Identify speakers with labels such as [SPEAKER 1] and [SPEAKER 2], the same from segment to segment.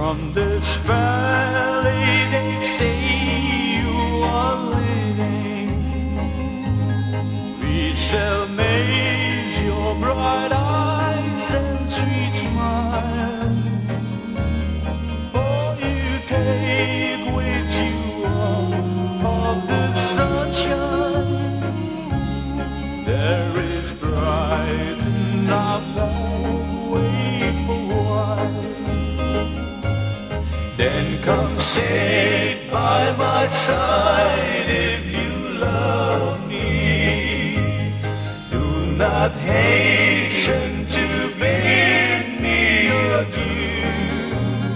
[SPEAKER 1] From this valley they say you are leading. We shall maze your bright eyes and sweet smile. For you take with you all of the sunshine. There is bright enough that way for a while. Then come sit by my side if you love me. Do not hasten to bid me adieu.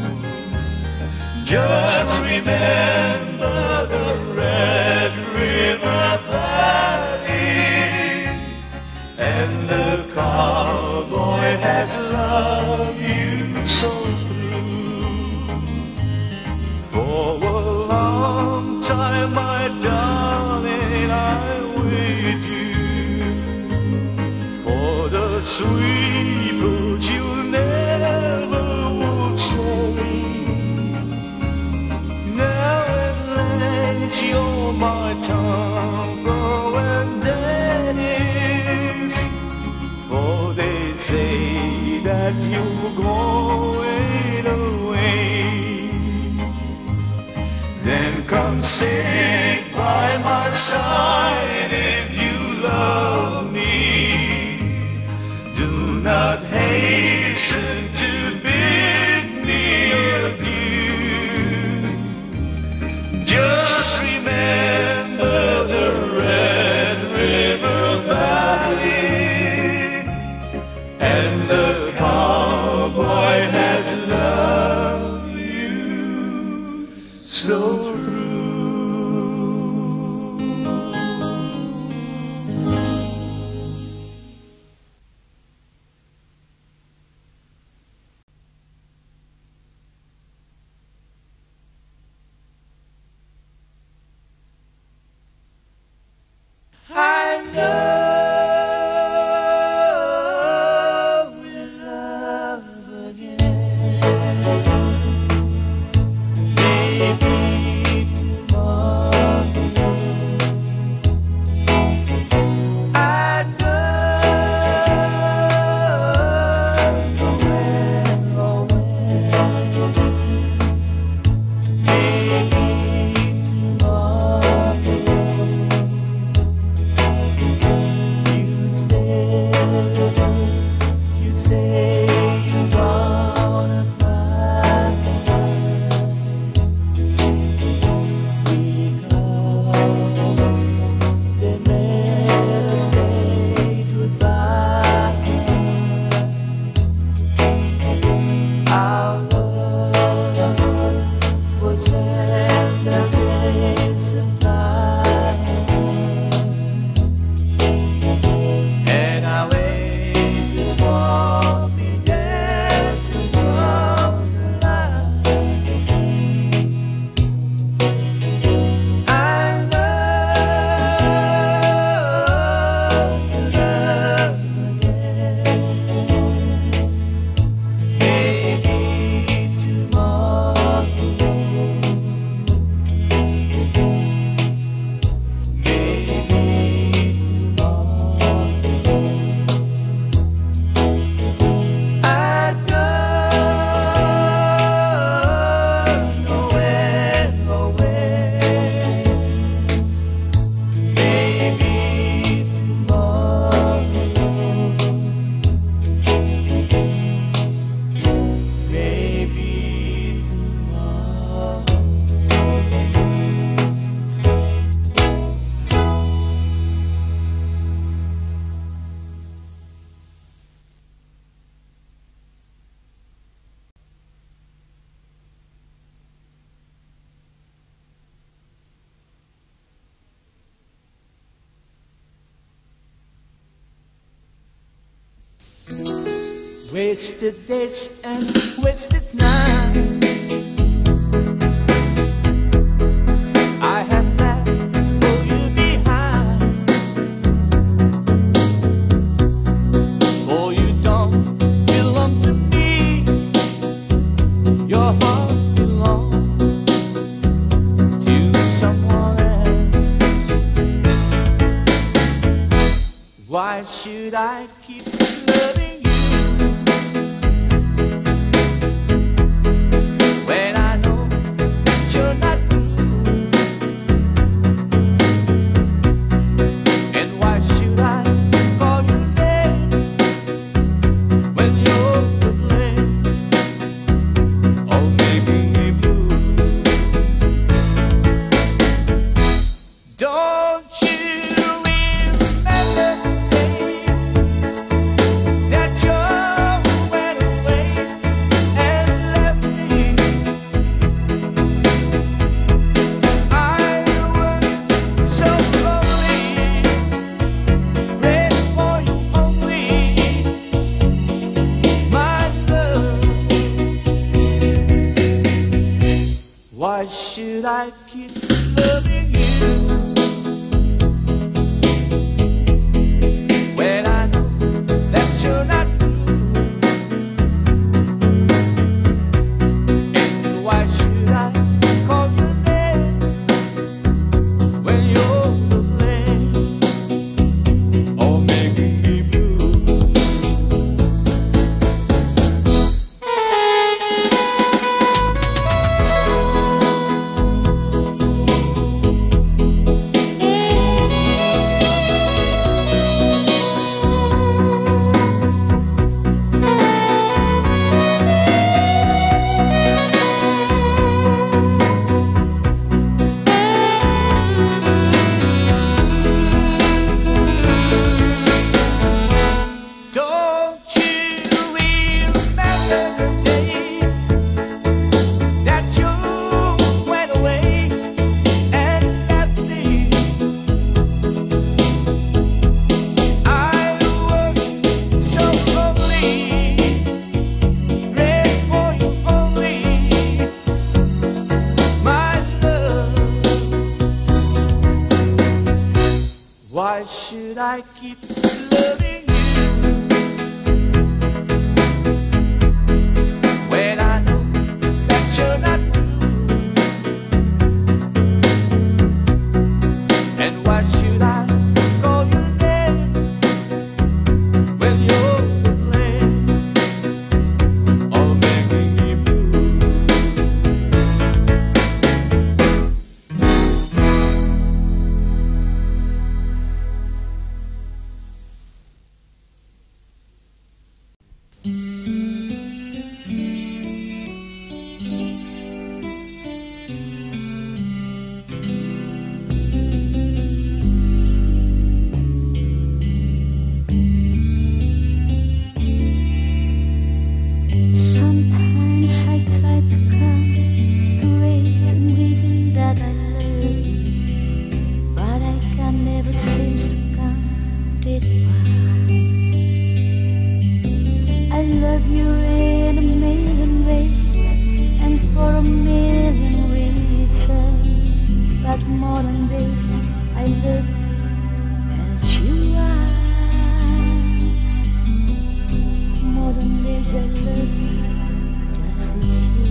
[SPEAKER 1] Just remember the Red River Valley, and the cowboy has loved you so true. For a long time, my darling, I wait you for the sweet words you never would say. Now at last you're my tombow and Dennis, for they say that you're going away. Then come sit by my side if you love me. Do not hasten to bid me adieu. Just remember the Red River Valley, and the cowboy has loved you so true. I know we'll love again. Maybe tomorrow. I don't know when or when. Maybe tomorrow. You say you wanna cry because they never say goodbye. Our love was hand against the tide, and our ages won't be there to come alive. I know you love again. Maybe tomorrow. Maybe tomorrow. I don't know when or when. Maybe tomorrow. Maybe tomorrow. Wasted days and wasted nights I have left for you behind. For you don't belong to me. Your heart should I keep loving you when I know that you're not true? And why should I call your name when you're to blame? Oh, making me blue. Don't you why should I keep loving you when I know that you're not true? And why should I call your name when you're to blame? Oh, making me blue. Why should I keep loving you when I know that you're not true? And why should I call your name when you're to blame? Oh, making me blue.
[SPEAKER 2] Sometimes I try to count the ways and reasons that I love, but I can never seem to count it all. I love you in a million ways and for a million reasons, but more than this, I love you as you are. More than this, I love you just as you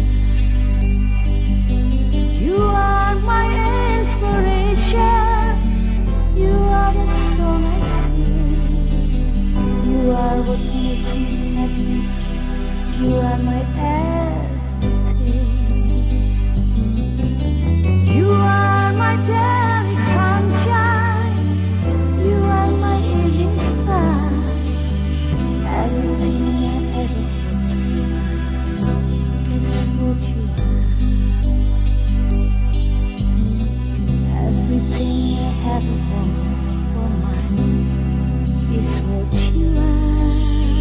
[SPEAKER 2] are. You are my inspiration. You are the song I sing. You are what makes me happy. You are my everything. You are my daily sunshine. You are my evening star. Everything I ever wanted, that's what you are. Everything I ever wanted for mine is what you are.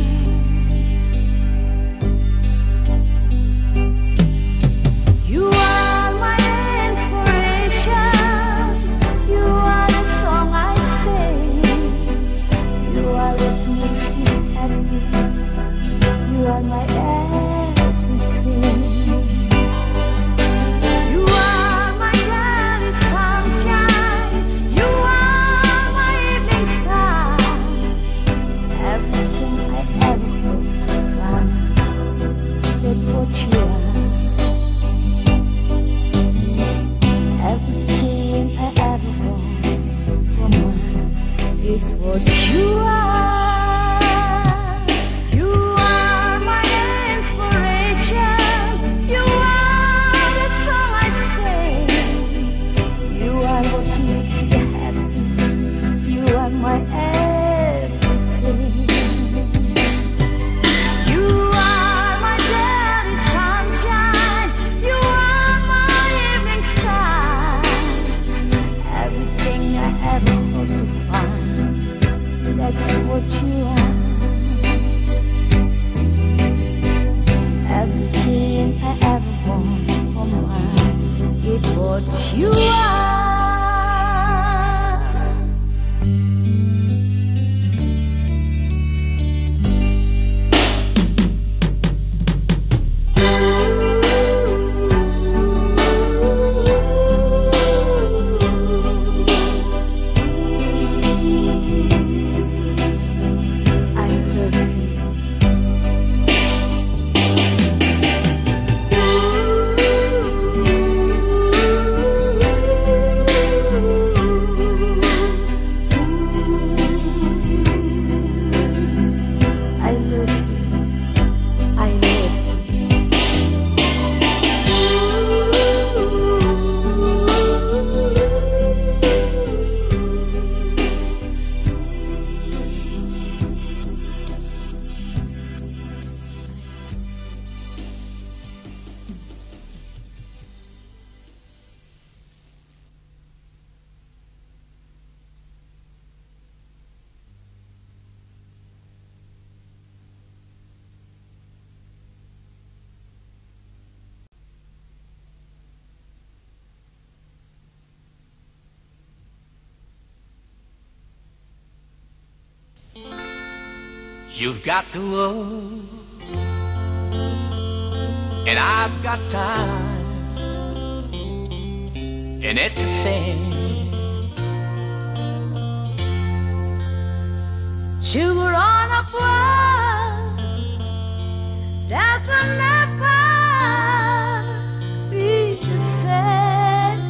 [SPEAKER 2] You are my inspiration. You are the song I sing. You are what makes me happy. You are my everything. You are my daily sunshine. You are my evening star. what you are. Everything I ever want for mine, it's what you are.
[SPEAKER 1] You've got to work, and I've got time, and it's a shame.
[SPEAKER 2] Sugar on a words that will never be the same.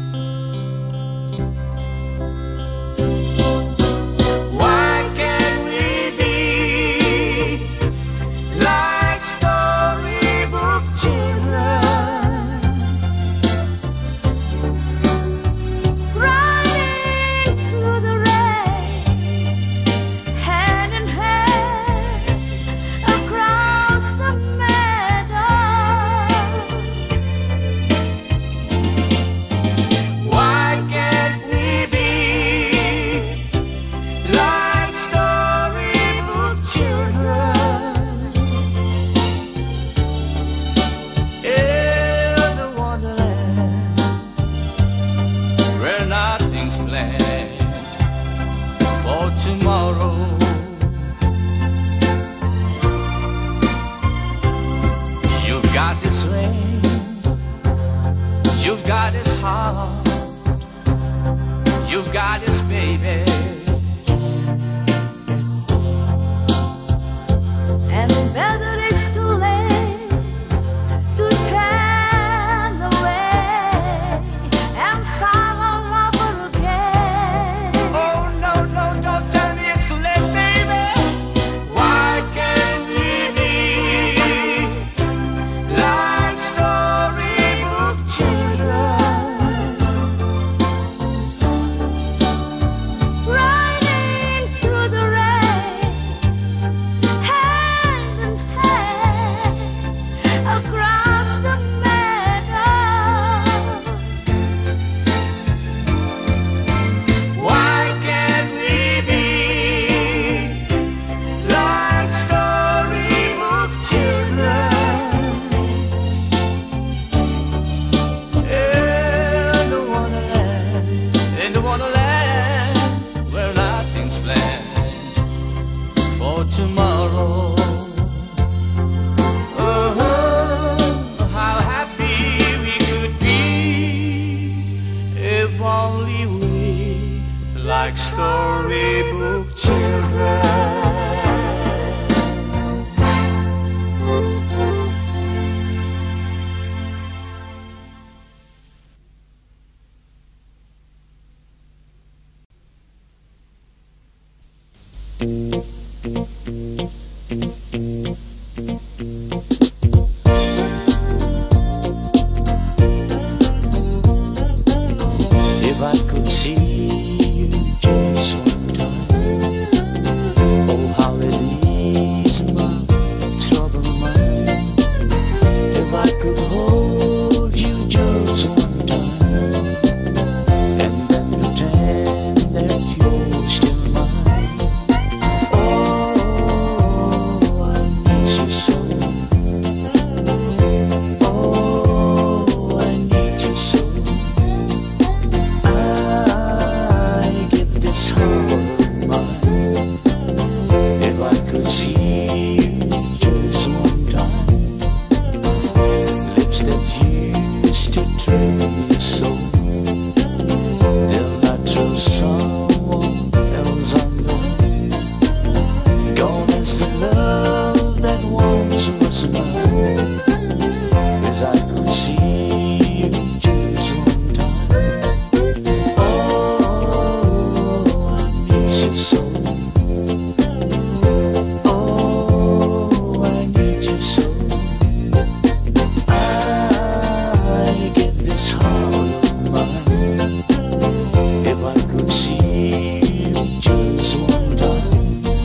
[SPEAKER 1] Why can't we be like storybook children,
[SPEAKER 2] Riding through the rain, hand in hand across the meadow.
[SPEAKER 1] why can't we be like storybook children in the wonderland where nothing's planned for tomorrow? You've got this ring, you've got this heart, you've got this baby.
[SPEAKER 2] And whether it's too late to turn away and start all over again.
[SPEAKER 1] Oh no, no, don't tell me it's too late, baby. Why can't we be like storybook children,
[SPEAKER 2] Riding through the rain, hand in hand across the meadow.
[SPEAKER 1] why can't we be like storybook children in the wonderland where nothing's planned for tomorrow? Oh, how happy we could be if only we like storybook children. If I could see you just one time, see you just one time.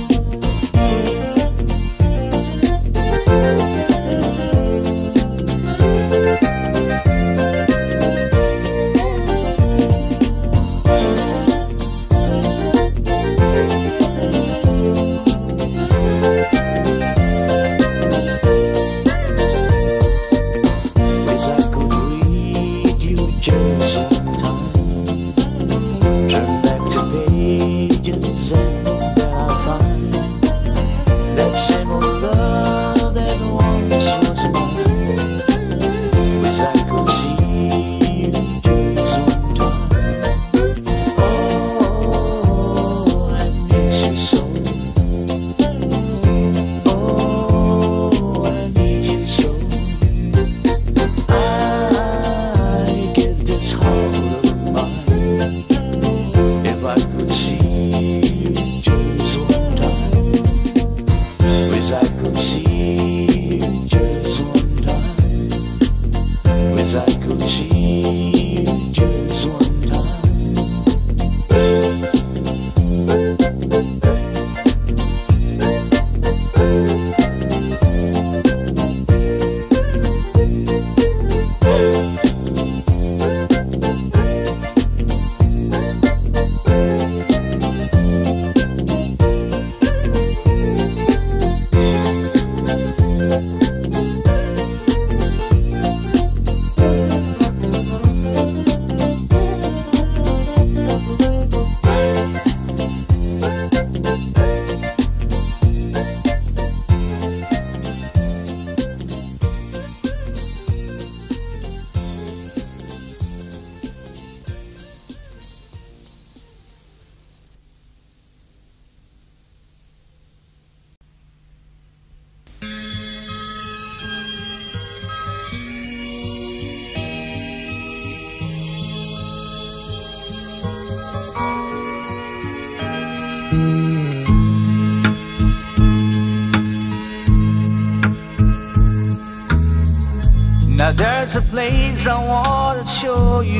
[SPEAKER 3] Now there's a place I want to show you.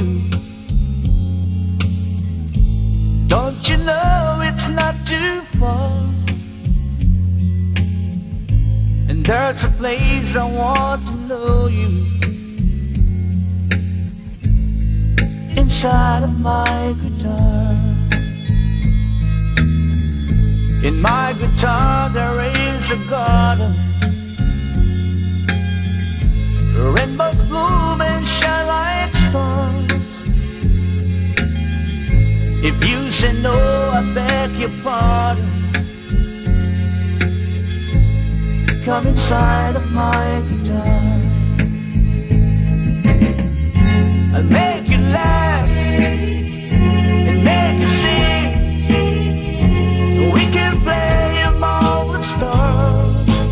[SPEAKER 3] Don't you know it's not too far? And there's a place I want to know you. Inside of my guitar. In my guitar there is a garden. Rainbows bloom and shine like stars. If you say no, I beg your pardon. Come inside of my guitar. I'll make you laugh and make you sing. We can play among the stars.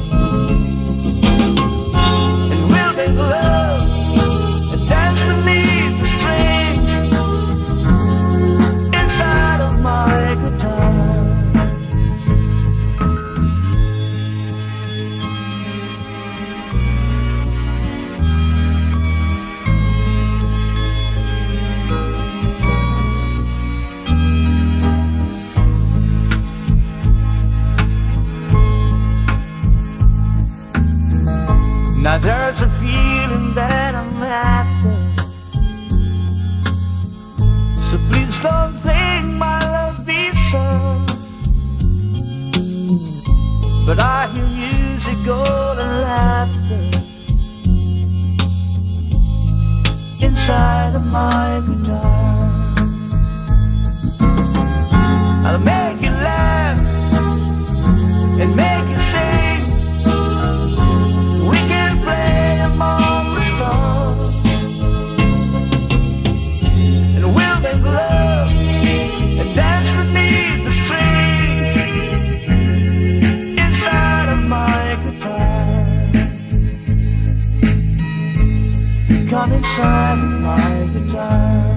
[SPEAKER 3] Love and dance beneath the strings inside of my guitar. Now there's a feeling that I'm after, so please don't think my love be soft. But I hear music, golden laughter inside of my guitar. I'll make you laugh and make you sing. We can play among the stars, and we'll make love and dance beneath the strings inside of my guitar. Come inside of my guitar.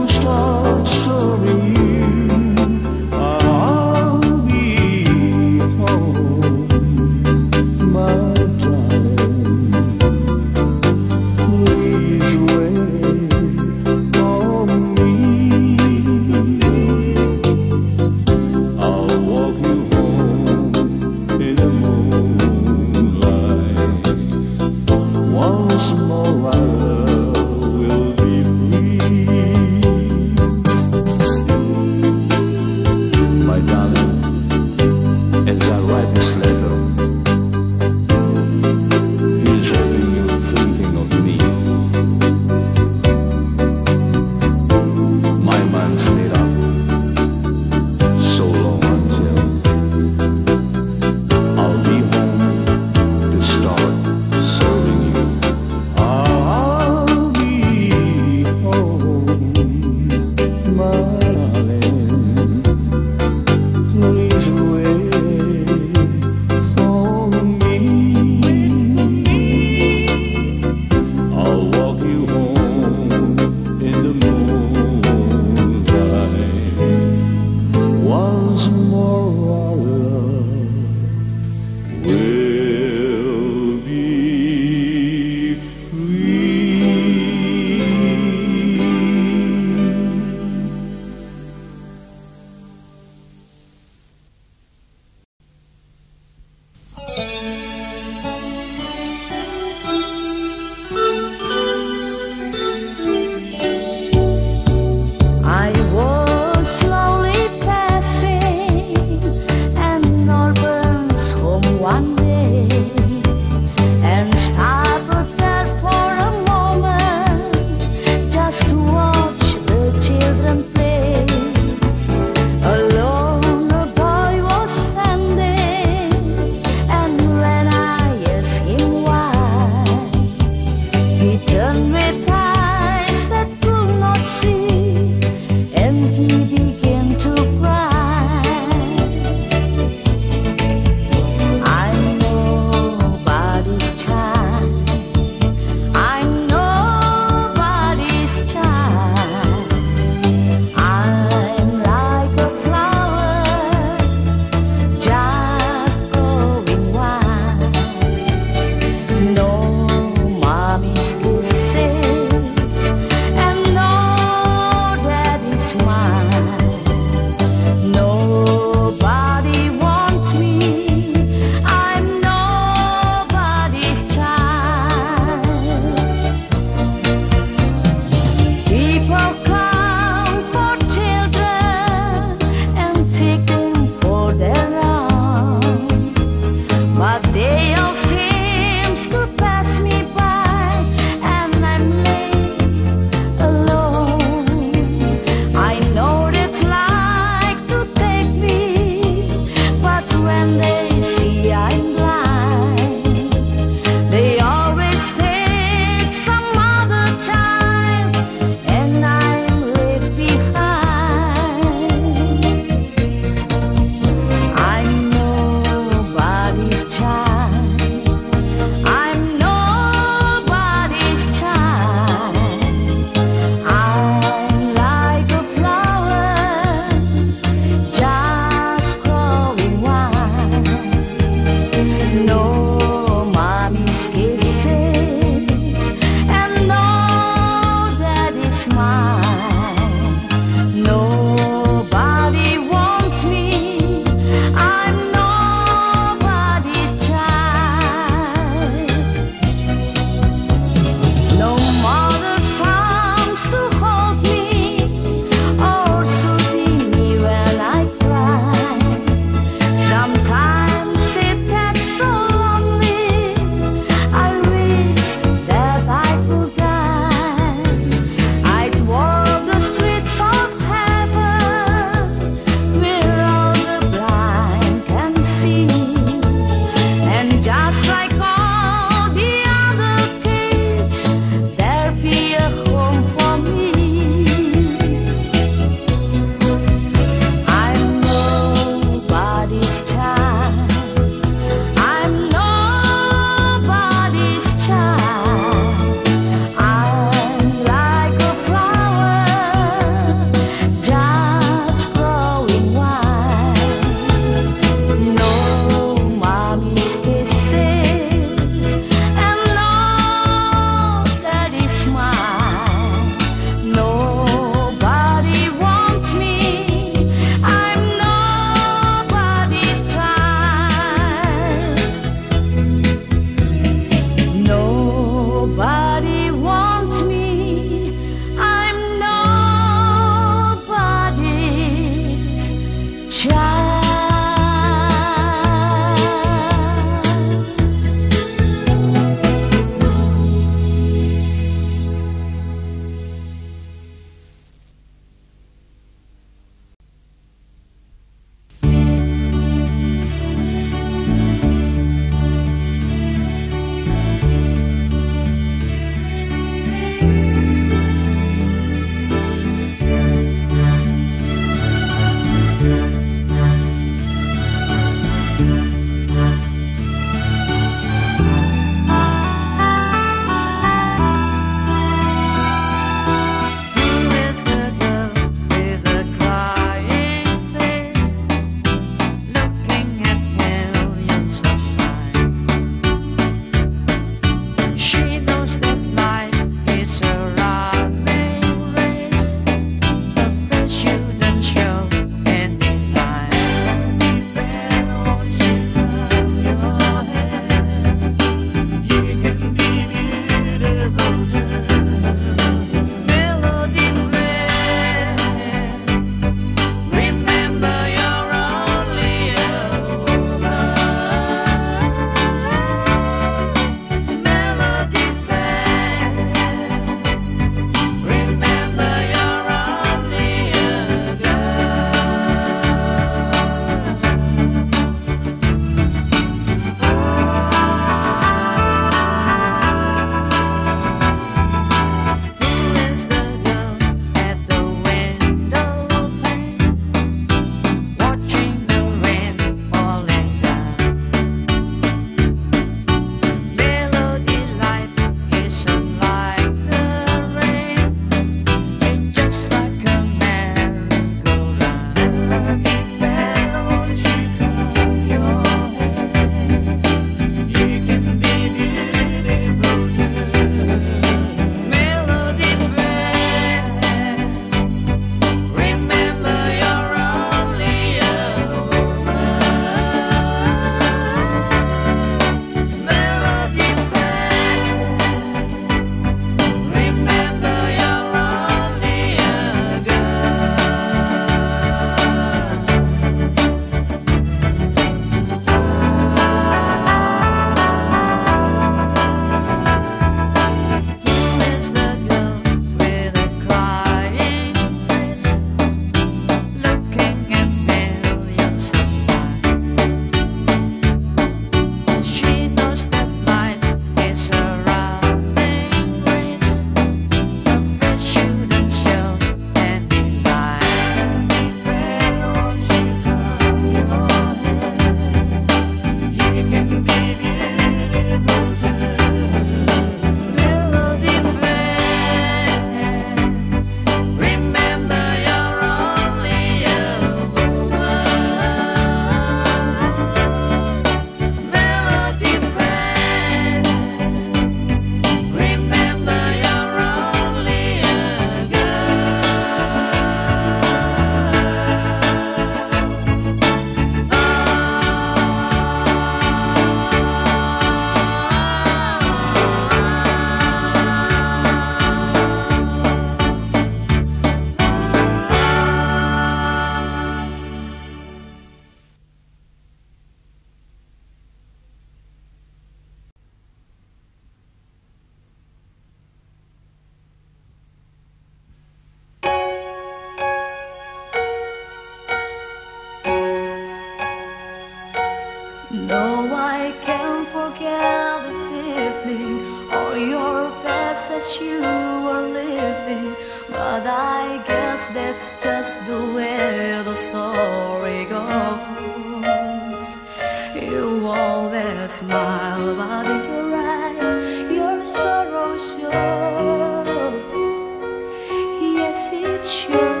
[SPEAKER 2] but I guess that's just the way the story goes. You always smile, but in your eyes, your sorrow shows. Yes, it shows.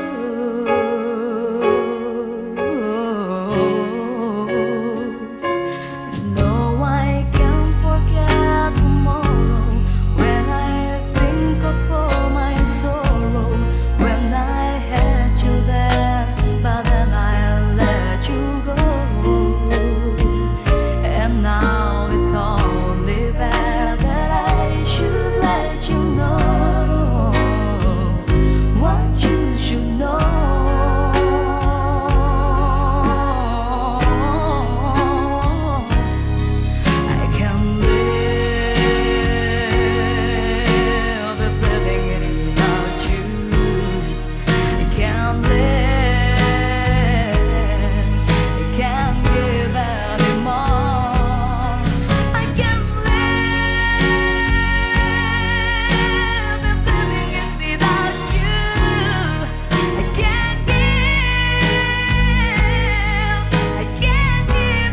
[SPEAKER 2] No, I can't forget tomorrow when I think of all my sorrow. When I had you there, but then I let you go. And now it's only fair that I should let you know what you should know. I can't live if living is without you. I can't live, I can't give anymore. I can't live if living is without you. I can't give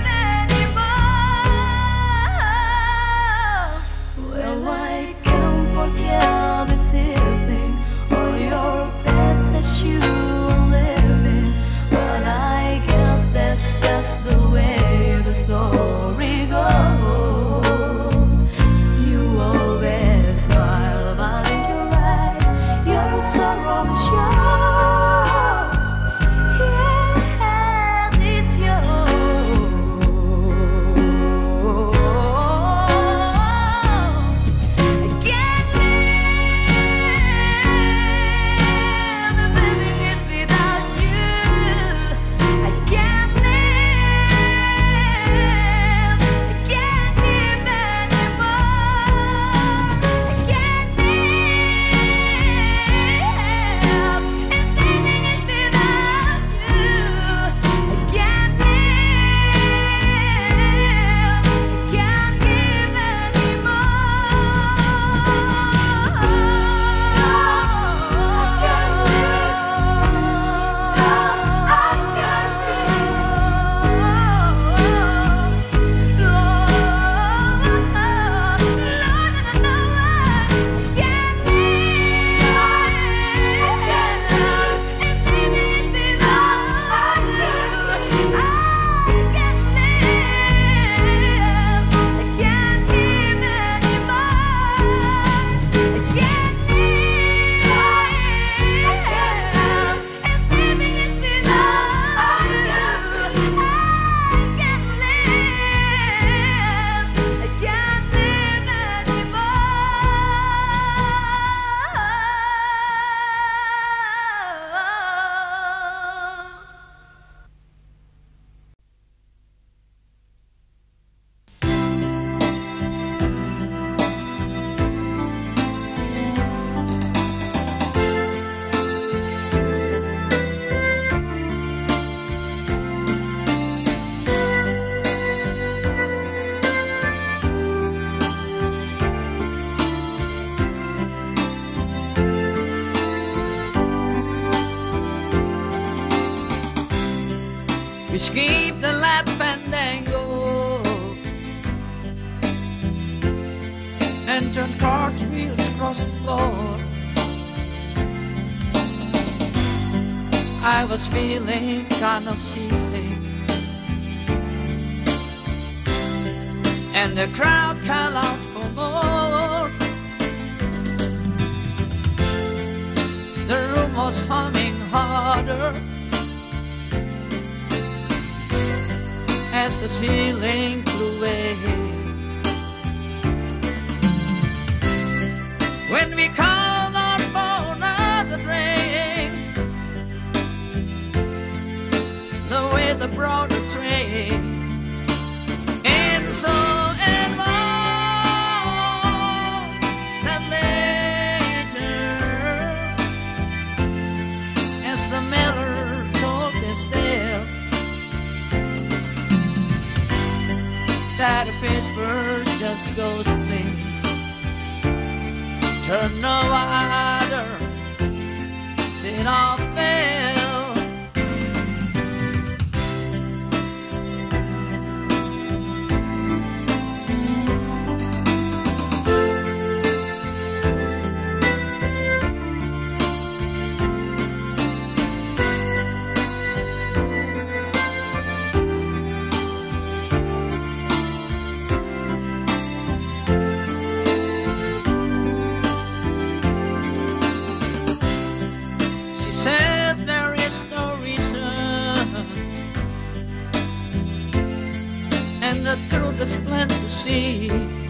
[SPEAKER 2] anymore. Well, I can't forget this evening or your face as you were living, but I guess that's just the way the story goes. You always smile, but in your eyes, your sorrow shows. Yeah, it's yours. I can't live if living is without you. I can't live, I can't give anymore. I can't live if living is without you. I can't live, I can't give
[SPEAKER 4] We skipped the last fandango and turned cartwheels across the floor. I was feeling kind of seasick, and the crowd called out for more. The room was humming harder as the ceiling flew away. When we called out for another drink, the waiter brought a tray, and so it was that later, as the miller told his tale, that a fish first just goes clean, turn no water, it all fail. She said there is no reason, and the truth is plain to see.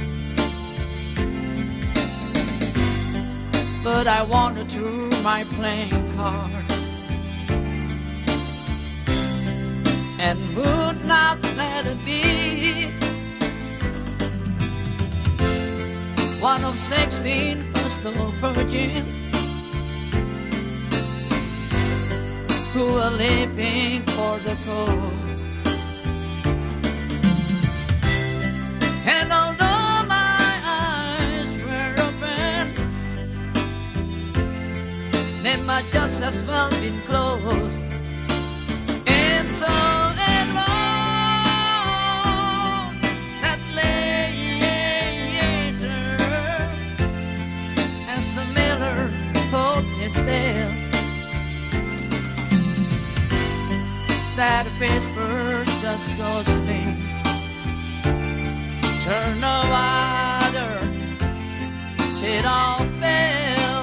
[SPEAKER 4] But I wandered through my playing card and would not let it be. One of 16 festal virgins who are living for the cause. And although my eyes were open, they might just as well been closed. And so it was that later, as the miller told his tale, that face first just ghostly, turn no other, shit all fail.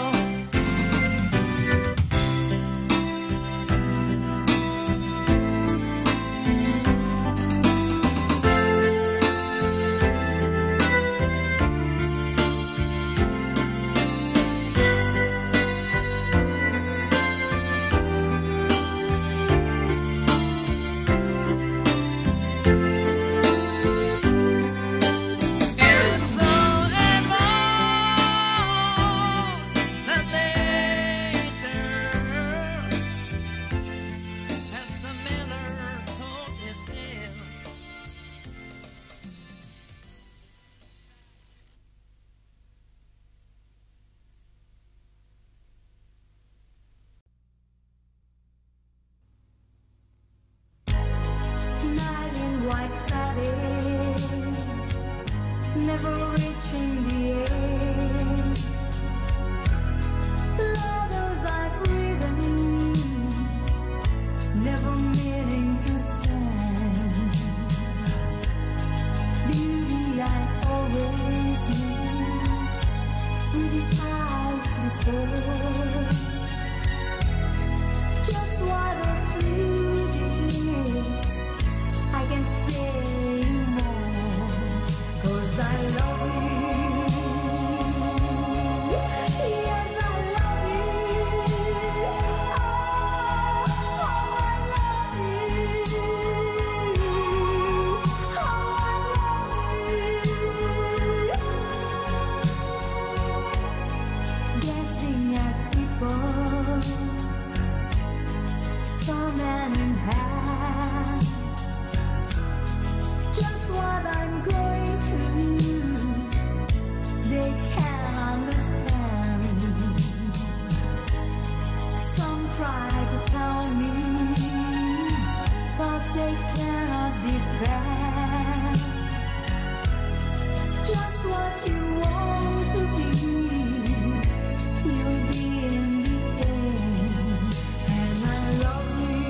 [SPEAKER 2] Night in white satin, never reaching the end. Letters I've written, never meaning to send. Beauty I always miss, with the eyes before. Just what a truth is, I can say more, 'cause I love you. Yes, I love you. Oh, how I love you. How I love you. Dancing at people, sun hand in hand. Just what I'm going through, they can't understand. Some try to tell me, but they cannot defend. Just what you want to be, you'll be in the end. And I love you.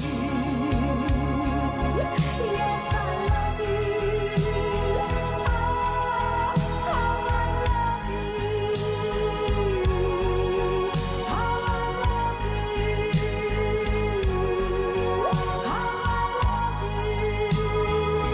[SPEAKER 2] Yes, I love you. Oh, how I love you. How I love you. How I love you.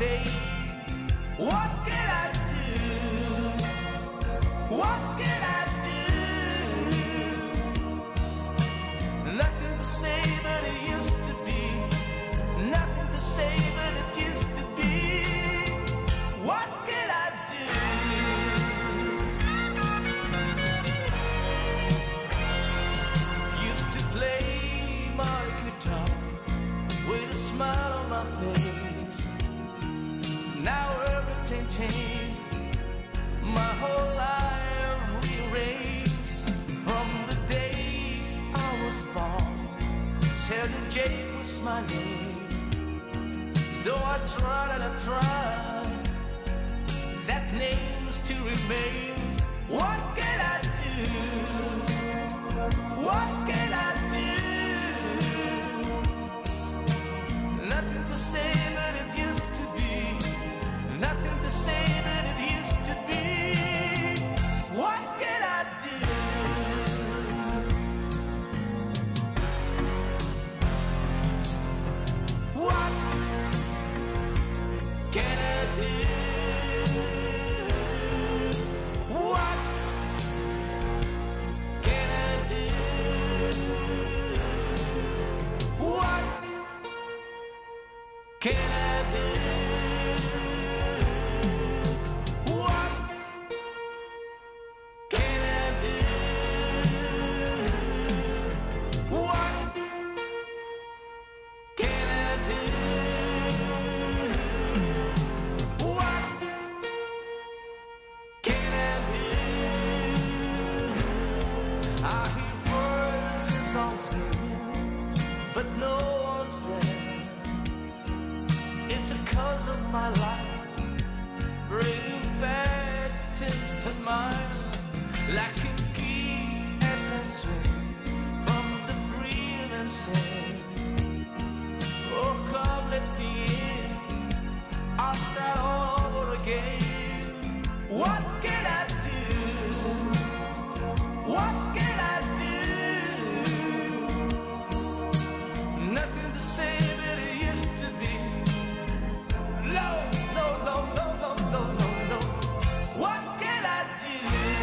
[SPEAKER 3] day. What can I do? What can I do? Nothing to say but it used to be. Nothing to say but it used to be. What can I do? Used to play my guitar with a smile on my face. Now everything changed. My whole life rearranged. From the day I was born, Shelly J was my name. Though I tried and I tried, that name still remains. What can I do? What can I do? Nothing to say but it used to be. Nothing to say but it used to be. What can I do? What can I do? What can I do? What can I do? What can I do? What can I do? What can I do? I hear voices all singing, but no one's there. It's a cause of my life, bringing past things to mind, like a key as I swing from the freedom and say, oh come let me in, I'll start all over again. What can I do? What can I do? Nothing to say but it used to be. No, no, no, no, no, no, no, no. What can I do?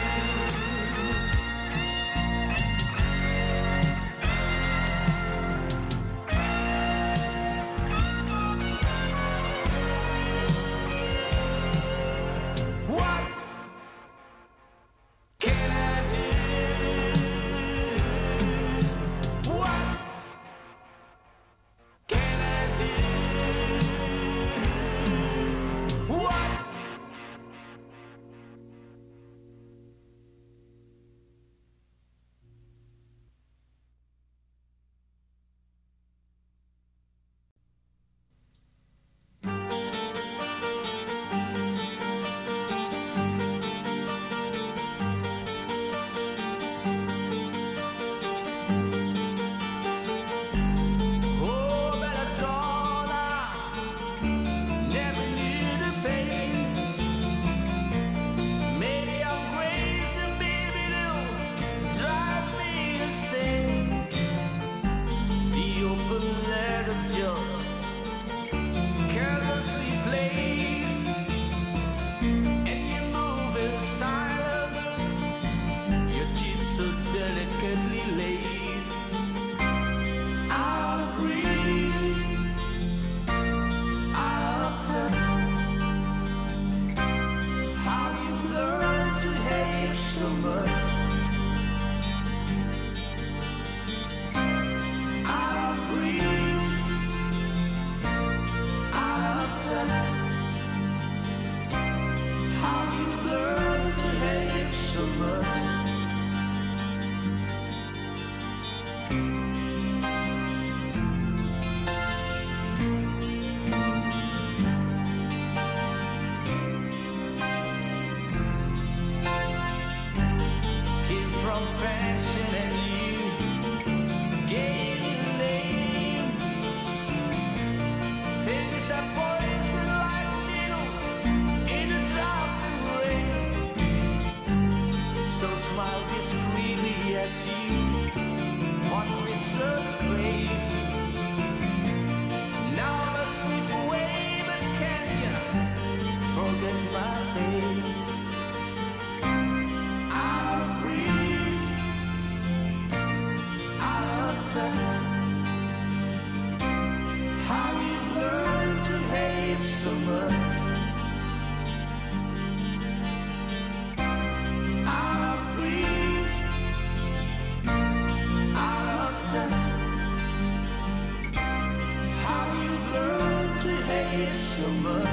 [SPEAKER 3] What can I do? What can I do? What? Oh, Belladonna, never knew the pain. Maybe I'm crazy, baby, it'll drive me insane. The open letter just carelessly plays, and you move in silence. Your cheeks so delicately lays. Out of reach, out of touch. How you learn to hate so much. Out of reach, out of touch. How you learn to hate so much. Came from passion and you gave it a name. Things are poison like needles in a dropping rain. So smile discreetly as you watch me search crazy. Now I must slip away, but can you at my face. Out of reach, out of touch. How we've learned to hate so much. Out of reach, out of touch. How we've learned to hate so much.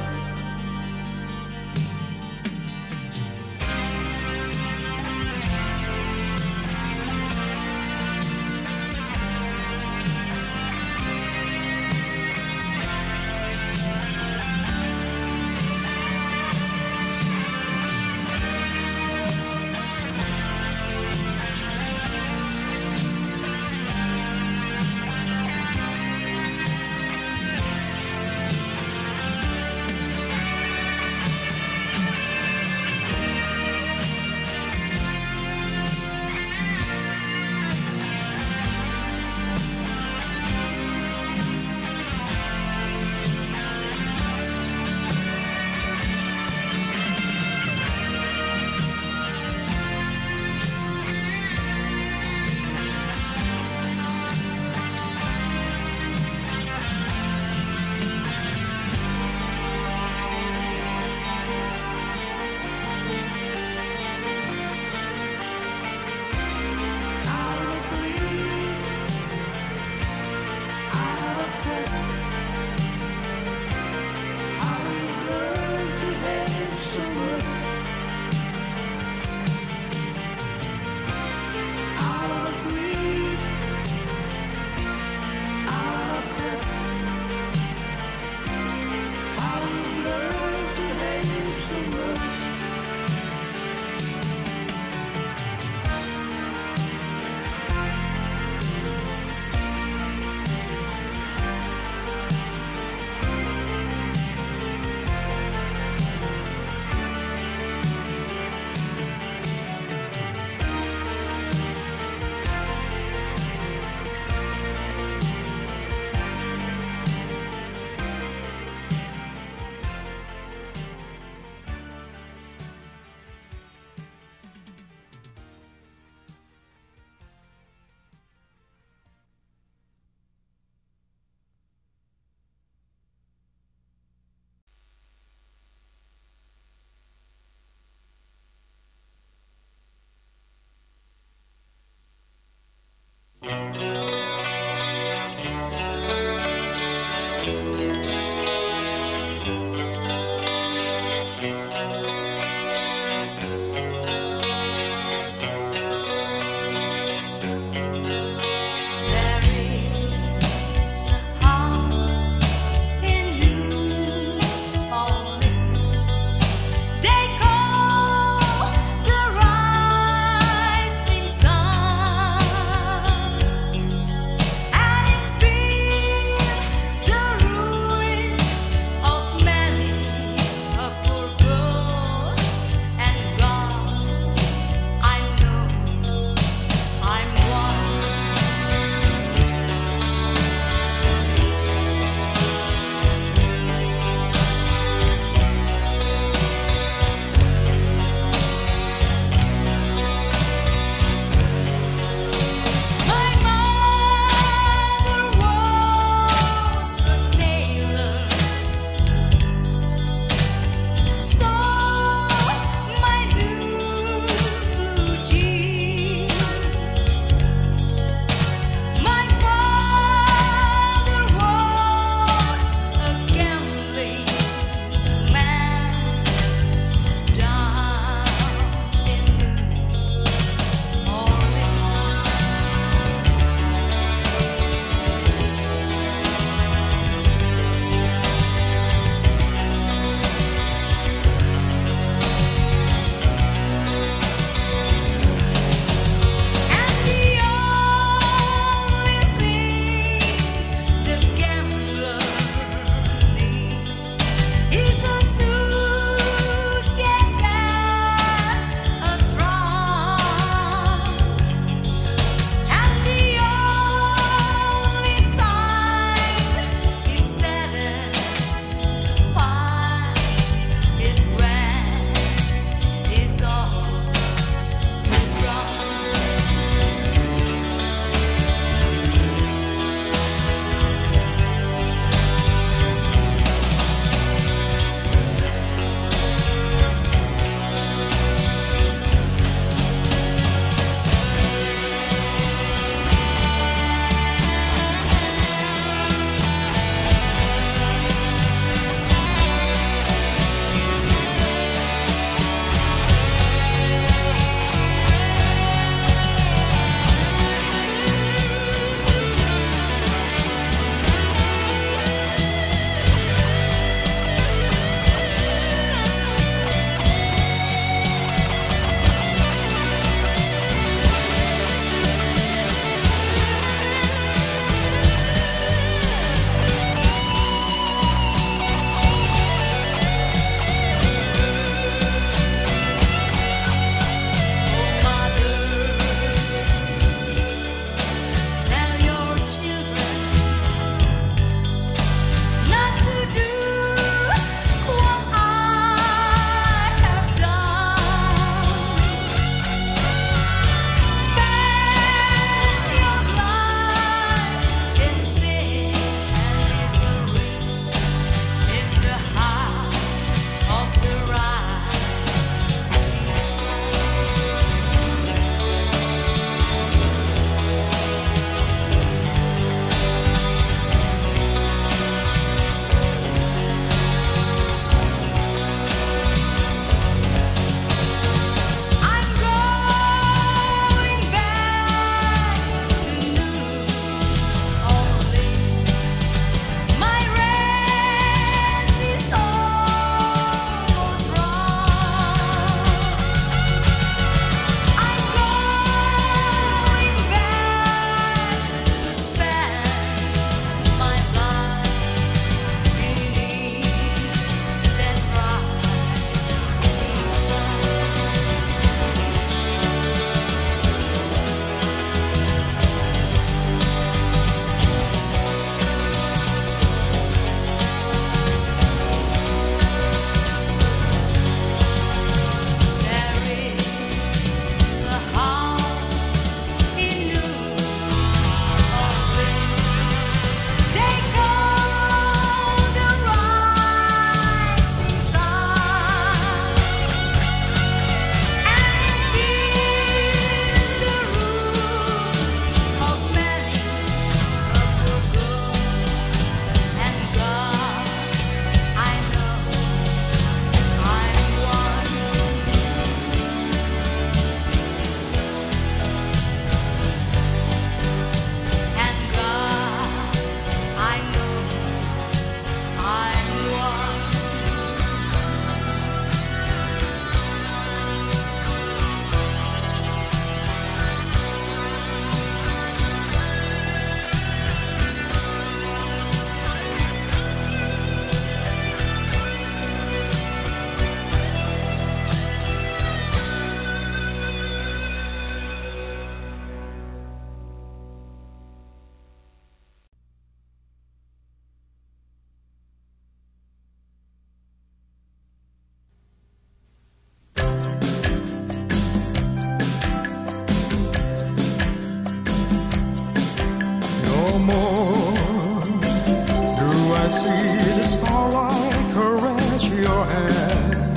[SPEAKER 5] I see the starlight caress your hand.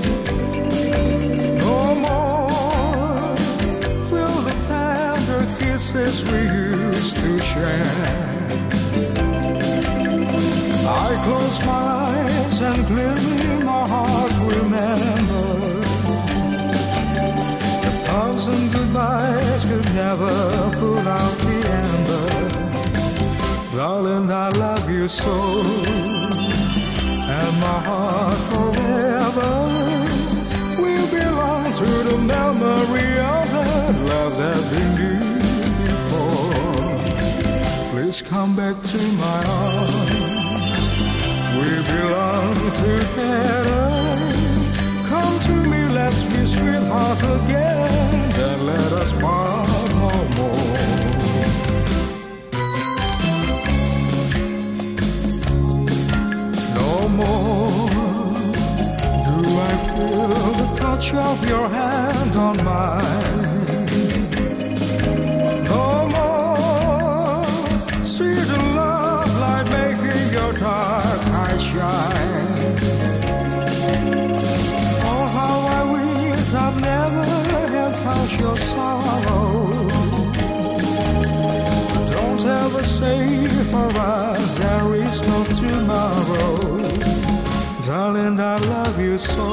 [SPEAKER 5] No more will the tender kisses we used to share. I close my eyes and clearly my heart remembers. A thousand goodbyes could never put out the ember. Darling, I love you so, and my heart forever will belong to the memory of the love that we knew before. Please come back to my arms. We belong together. Come to me, let's be sweethearts again, and let us part no more. No more do I feel the touch of your hand on mine. No more see the love light making your dark eyes shine. Oh, how I wish I've never had touched your sorrow. Don't ever say for us there is no tomorrow. Darling, I love you so,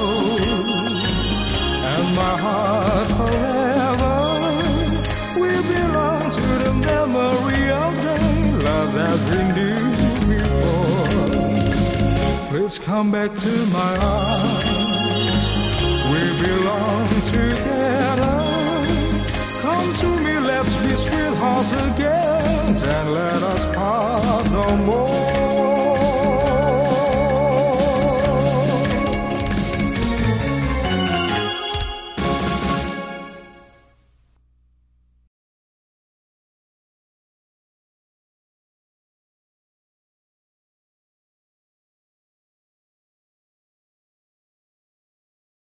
[SPEAKER 5] and my heart forever will belong to the memory of the love that we knew before. Please come back to my arms. We belong